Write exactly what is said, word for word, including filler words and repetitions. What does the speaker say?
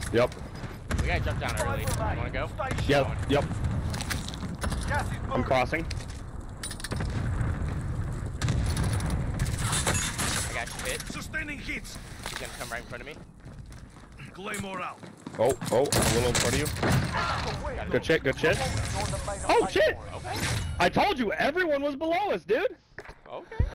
Yep. We gotta jump down early. You wanna go? Yep. Yep. Gas is I'm moving. crossing. I got you hit. Sustaining hits. He's gonna come right in front of me. Claymore out. Oh, oh, I'm a little in front of you. Good shit, good shit. Oh shit! Okay. I told you everyone was below us, dude. Okay.